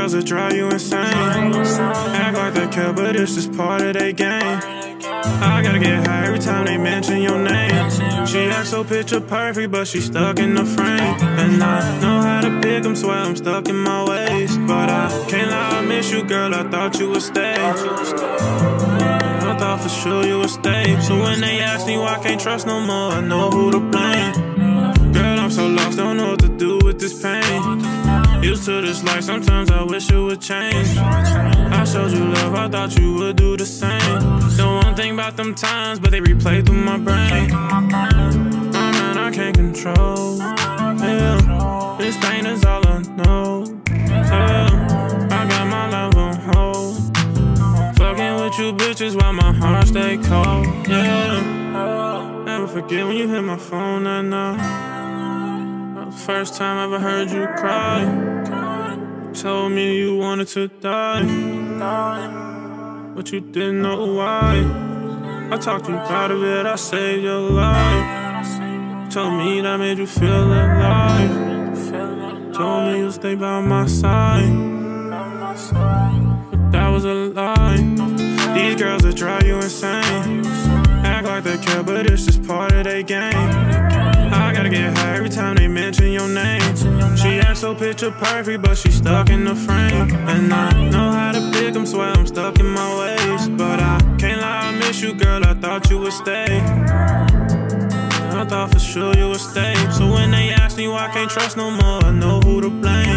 girls that drive you insane. Act like they care, but it's just part of their game. I gotta get high every time they mention your name. She acts so picture perfect, but she's stuck in the frame. And I know how to pick them, swear I'm stuck in my ways. But I can't lie, I miss you, girl, I thought you would stay. I thought for sure you would stay. So when they ask me why I can't trust no more, I know who to blame. Girl, I'm so lost, don't know what to do with this pain. Used to this life, sometimes I wish it would change. I showed you love, I thought you would do the same. Don't wanna think about them times, but they replay through my brain. Oh man, I can't control. Yeah, this pain is all I know. Yeah, I got my love on hold. Fucking with you bitches while my heart stay cold. Yeah, never forget when you hit my phone that night. First time I ever heard you cry. Told me you wanted to die, but you didn't know why. I talked you out of it, I saved your life. Told me that made you feel alive. Told me you'd stay by my side, but that was a lie. These girls that drive you insane. Act like they care, but it's just part of their game. I gotta get high every time they mention your name. She acts so picture perfect, but she's stuck in the frame. And I know how to pick them, swear I'm stuck in my ways. But I can't lie, I miss you, girl, I thought you would stay. I thought for sure you would stay. So when they ask me why I can't trust no more, I know who to blame.